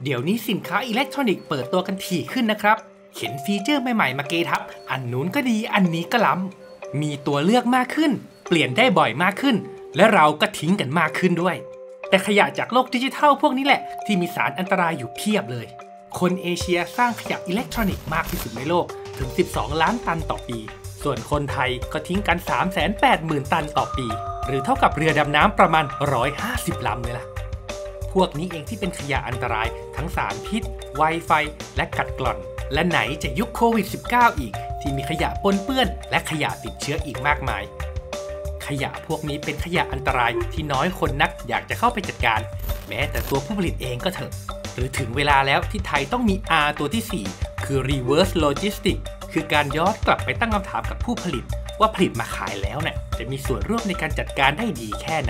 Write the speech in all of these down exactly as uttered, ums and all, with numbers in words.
เดี๋ยวนี้สินค้าอิเล็กทรอนิกส์เปิดตัวกันถี่ขึ้นนะครับเห็นฟีเจอร์ใหม่ๆมาเกทับอันนู้นก็ดีอันนี้ก็ล้ำมีตัวเลือกมากขึ้นเปลี่ยนได้บ่อยมากขึ้นและเราก็ทิ้งกันมากขึ้นด้วยแต่ขยะจากโลกดิจิทัลพวกนี้แหละที่มีสารอันตรายอยู่เพียบเลยคนเอเชียสร้างขยะอิเล็กทรอนิกส์มากที่สุดในโลกถึงสิบสองล้านตันต่อปีส่วนคนไทยก็ทิ้งกัน สามแสนแปดหมื่น ตันต่อปีหรือเท่ากับเรือดำน้ำประมาณหนึ่งร้อยห้าสิบลำเลยล่ะพวกนี้เองที่เป็นขยะอันตรายทั้งสารพิษไวไฟและกัดกร่อนและไหนจะยุคโควิด สิบเก้า อีกที่มีขยะปนเปื้อนและขยะติดเชื้ออีกมากมายขยะพวกนี้เป็นขยะอันตรายที่น้อยคนนักอยากจะเข้าไปจัดการแม้แต่ตัวผู้ผลิตเองก็เถอะหรือถึงเวลาแล้วที่ไทยต้องมี อาร์ ตัวที่ สี่คือ reverse logistics คือการย้อนกลับไปตั้งคำถามกับผู้ผลิตว่าผลิตมาขายแล้วเนี่ยจะมีส่วนร่วมในการจัดการได้ดีแค่ไหน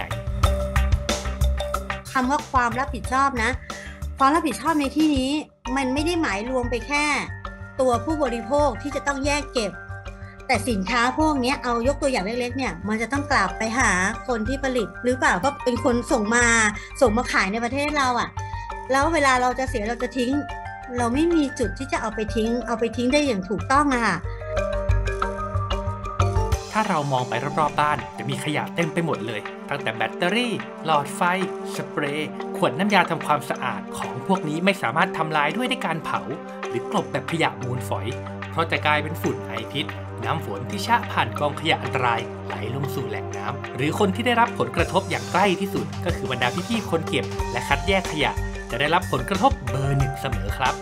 คำว่าความรับผิดชอบนะความรับผิดชอบในที่นี้มันไม่ได้หมายรวมไปแค่ตัวผู้บริโภคที่จะต้องแยกเก็บแต่สินค้าพวกนี้เอายกตัวอย่างเล็กๆเนี่ยมันจะต้องกลับไปหาคนที่ผลิตหรือเปล่าก็เป็นคนส่งมาส่งมาขายในประเทศเราอ่ะแล้วเวลาเราจะเสียเราจะทิ้งเราไม่มีจุดที่จะเอาไปทิ้งเอาไปทิ้งได้อย่างถูกต้องอะค่ะถ้าเรามองไปรอบๆบ้านจะมีขยะเต็มไปหมดเลยตั้งแต่แบตเตอรี่หลอดไฟสเปรย์ขวดน้ำยาทำความสะอาดของพวกนี้ไม่สามารถทำลายด้วยในการเผาหรือกลบแบบขยะมูลฝอยเพราะจะกลายเป็นฝุ่นไอพิษน้ำฝนที่ชะผ่านกองขยะอันตรายไหลลงสู่แหล่งน้ำหรือคนที่ได้รับผลกระทบอย่างใกล้ที่สุดก็คือบรรดาพี่ๆคนเก็บและคัดแยกขยะจะได้รับผลกระทบเบอร์หนึ่งเสมอครับ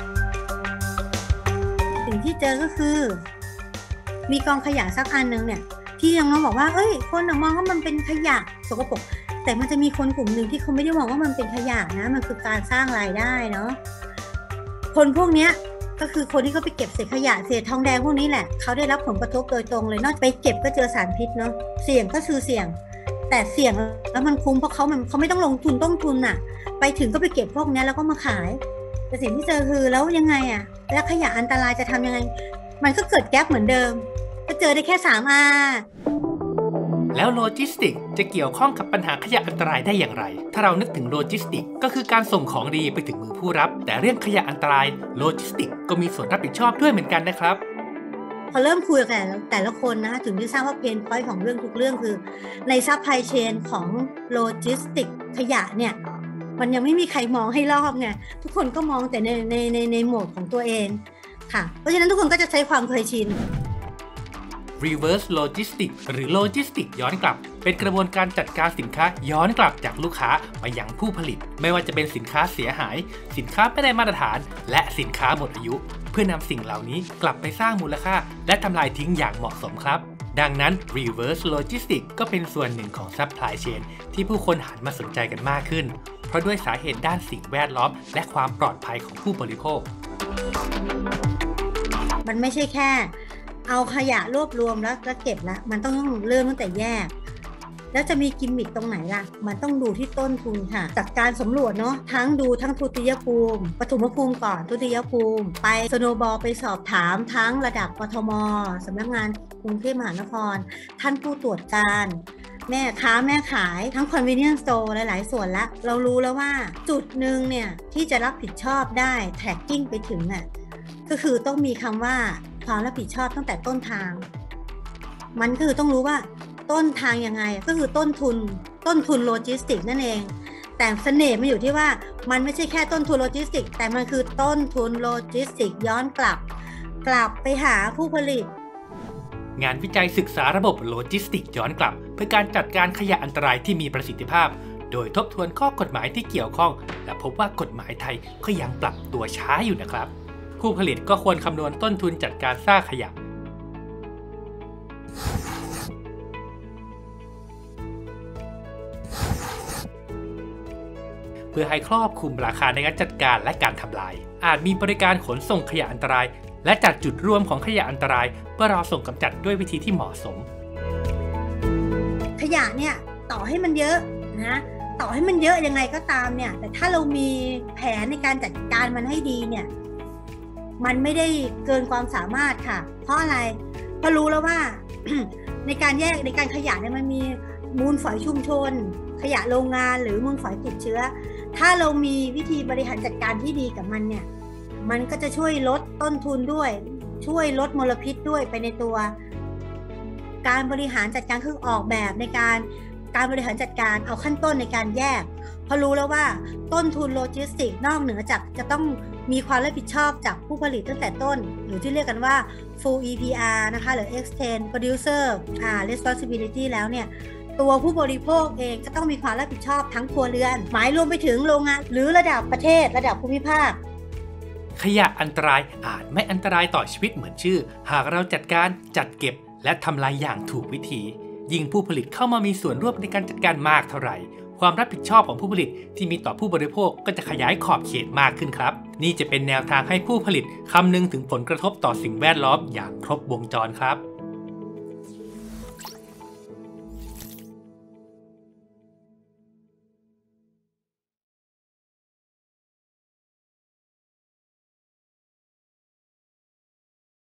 สิ่งที่เจอก็คือมีกองขยะสักอันนึงเนี่ยที่ยังน้องบอกว่าเอ้ยคนมองว่ามันเป็นขยะสกปรกแต่มันจะมีคนกลุ่มหนึ่งที่เขาไม่ได้มองว่ามันเป็นขยะนะมันคือการสร้างรายได้เนาะคนพวกเนี้ยก็คือคนที่เขาไปเก็บเศษขยะเศษทองแดงพวกนี้แหละเขาได้รับผลกระทบโดยตรงเลยนอกไปเก็บก็เจอสารพิษเนาะเสี่ยงก็คือเสี่ยงแต่เสี่ยงแล้วมันคุ้มเพราะเขามันเขาไม่ต้องลงทุนต้องทุนน่ะไปถึงก็ไปเก็บพวกนี้แล้วก็มาขายแต่สิ่งที่เจอคือแล้วยังไงอ่ะแล้วขยะอันตรายจะทำยังไงมันก็เกิดแก๊ปเหมือนเดิมก็เจอได้แค่ สาม อาร์แล้วโลจิสติกจะเกี่ยวข้องกับปัญหาขยะอันตรายได้อย่างไรถ้าเรานึกถึงโลจิสติกก็คือการส่งของดีไปถึงมือผู้รับแต่เรื่องขยะอันตรายโลจิสติกก็มีส่วนรับผิดชอบด้วยเหมือนกันนะครับพอเริ่มคุยกับแต่ละคนนะถึงได้ทราบว่าเพนพอยต์ของเรื่องทุกเรื่องคือในซัพพลายเชนของโลจิสติกขยะเนี่ยมันยังไม่มีใครมองให้รอบไงทุกคนก็มองแต่ในในในในโหมดของตัวเองค่ะเพราะฉะนั้นทุกคนก็จะใช้ความเคยชิน reverse logistics หรือ logistics ย้อนกลับเป็นกระบวนการจัดการสินค้าย้อนกลับจากลูกค้ามายังผู้ผลิตไม่ว่าจะเป็นสินค้าเสียหายสินค้าไม่ได้มาตรฐานและสินค้าหมดอายุเพื่อนำสิ่งเหล่านี้กลับไปสร้างมูลค่าและทำลายทิ้งอย่างเหมาะสมครับดังนั้น reverse logistics ก็เป็นส่วนหนึ่งของ supply chain ที่ผู้คนหันมาสนใจกันมากขึ้นเพราะด้วยสาเหตุด้านสิ่งแวดล้อมและความปลอดภัยของผู้บริโภคมันไม่ใช่แค่เอาขยะรวบรวมแล้วแล้วเก็บละมันต้องเริ่มตั้งแต่แยกแล้วจะมีกิมมิคตรงไหนล่ะมันต้องดูที่ต้นทุนค่ะจากการสำรวจเนาะทั้งดูทั้งทุติยภูมิปฐมภูมิก่อนทุติยภูมิไปสโนว์บอลไปสอบถามทั้งระดับกทม.สำนักงานกรุงเทพมหานครท่านผู้ตรวจการแม่ค้าแม่ขายทั้ง convenience store หลายๆส่วนละเรารู้แล้วว่าจุดหนึ่งเนี่ยที่จะรับผิดชอบได้ tracking ไปถึงน่ะก็คือต้องมีคำว่าความรับผิดชอบตั้งแต่ต้นทางมันคือต้องรู้ว่าต้นทางยังไงก็คือต้นทุนต้นทุนโลจิสติกนั่นเองแต่เสน่ห์มันอยู่ที่ว่ามันไม่ใช่แค่ต้นทุนโลจิสติกแต่มันคือต้นทุนโลจิสติกย้อนกลับกลับไปหาผู้ผลิตงานวิจัยศึกษาระบบโลจิสติกย้อนกลับเพื่อการจัดการขยะอันตรายที่มีประสิทธิภาพโดยทบทวนข้อกฎหมายที่เกี่ยวข้องและพบว่ากฎหมายไทยก็ยังปรับตัวช้าอยู่นะครับผู้ผลิตก็ควรคำนวณต้นทุนจัดการซากขยะเพื่อให้ครอบคลุมราคาในการจัดการและการทำลายอาจมีบริการขนส่งขยะอันตรายและจัดจุดรวมของขยะอันตรายเพื่อรอส่งกำจัดด้วยวิธีที่เหมาะสมขยะเนี่ยต่อให้มันเยอะนะต่อให้มันเยอะยังไงก็ตามเนี่ยแต่ถ้าเรามีแผนในการจัดการมันให้ดีเนี่ยมันไม่ได้เกินความสามารถค่ะเพราะอะไรเพราะรู้แล้วว่า ในการแยกในการขยะเนี่ยมันมีมูลฝอยชุมชนขยะโรงงานหรือมูลฝอยติดเชื้อถ้าเรามีวิธีบริหารจัดการที่ดีกับมันเนี่ยมันก็จะช่วยลดต้นทุนด้วยช่วยลดมลพิษด้วยไปในตัวการบริหารจัดการคือออกแบบในการการบริหารจัดการเอาขั้นต้นในการแยกพอรู้แล้วว่าต้นทุนโลจิสติกนอกเหนือจากจะต้องมีความรับผิดชอบจากผู้ผลิตตั้งแต่ต้นหรือที่เรียกกันว่า full อี พี อาร์ นะคะหรือ extend producer อ่า responsibility แล้วเนี่ยตัวผู้บริโภคเองจะต้องมีความรับผิดชอบทั้งครัวเรือนหมายรวมไปถึงโรงงานหรือระดับประเทศระดับภูมิภาคขยะอันตรายอาจไม่อันตรายต่อชีวิตเหมือนชื่อหากเราจัดการจัดเก็บและทำลายอย่างถูกวิธียิ่งผู้ผลิตเข้ามามีส่วนร่วมในการจัดการมากเท่าไหร่ความรับผิดชอบของผู้ผลิตที่มีต่อผู้บริโภคก็จะขยายขอบเขตมากขึ้นครับนี่จะเป็นแนวทางให้ผู้ผลิตคำนึงถึงผลกระทบต่อสิ่งแวดล้อมอย่างครบวงจรครับ